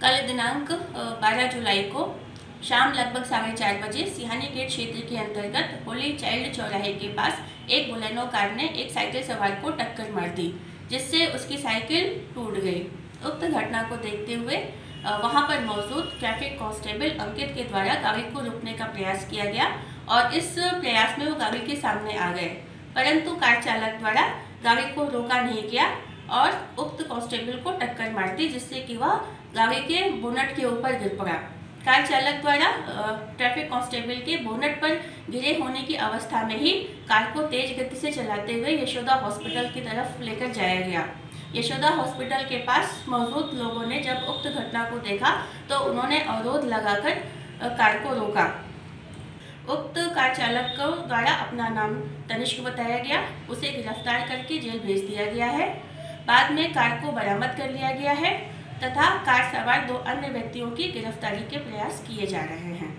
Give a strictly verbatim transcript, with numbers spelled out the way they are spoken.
कल दिनांक बारह जुलाई को शाम लगभग साढ़े चार बजे सिहानी गेट क्षेत्र के अंतर्गत होली चाइल्ड चौराहे के पास एक बोलेनो कार ने एक साइकिल सवार को टक्कर मार दी, जिससे उसकी साइकिल टूट गई। उक्त घटना को देखते हुए वहां पर मौजूद ट्रैफिक कांस्टेबल अंकित के द्वारा गाड़ी को रोकने का प्रयास किया गया और इस प्रयास में वो गाड़ी के सामने आ गए, परंतु कार चालक द्वारा गाड़ी को रोका नहीं गया और उक्त कांस्टेबल को टक्कर मार दी, जिससे कि वह गाड़ी के बोनट के ऊपर गिर पड़ा। कार चालक द्वारा ट्रैफिक कांस्टेबल के बोनट पर गिरे होने की अवस्था में ही कार को तेज गति से चलाते हुए यशोदा हॉस्पिटल की तरफ लेकर जाया गया। यशोदा हॉस्पिटल के पास मौजूद लोगों ने जब उक्त घटना को देखा तो उन्होंने अवरोध लगाकर कार को रोका। उक्त कार चालक को द्वारा अपना नाम तनिष्क बताया गया, उसे गिरफ्तार करके जेल भेज दिया गया है। बाद में कार को बरामद कर लिया गया है तथा कार सवार दो अन्य व्यक्तियों की गिरफ्तारी के प्रयास किए जा रहे हैं।